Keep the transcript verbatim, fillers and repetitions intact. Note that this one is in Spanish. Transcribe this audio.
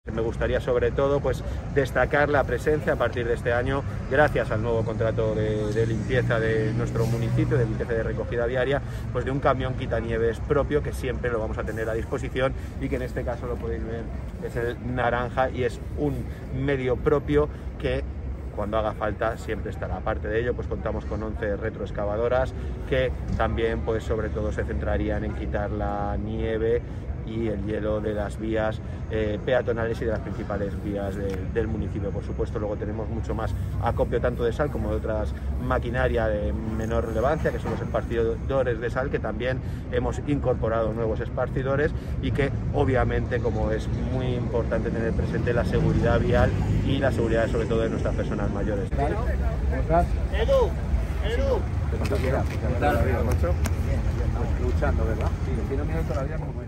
Me gustaría sobre todo pues destacar la presencia a partir de este año, gracias al nuevo contrato de, de limpieza de nuestro municipio, de limpieza de recogida viaria, pues de un camión quitanieves propio que siempre lo vamos a tener a disposición y que en este caso lo podéis ver, es el naranja y es un medio propio que cuando haga falta siempre estará. Aparte de ello, pues contamos con once retroexcavadoras que también pues sobre todo se centrarían en quitar la nieve y el hielo de las vías eh, peatonales y de las principales vías de, del municipio. Por supuesto, luego tenemos mucho más acopio tanto de sal como de otras maquinaria de menor relevancia, que son los esparcidores de sal, que también hemos incorporado nuevos esparcidores y que obviamente, como es muy importante tener presente, la seguridad vial y la seguridad sobre todo de nuestras personas mayores. ¿Cómo estás? Edu, Edu. ¿Cuánto quieras? Bien, luchando, ¿verdad? Sí, si no tienes todavía como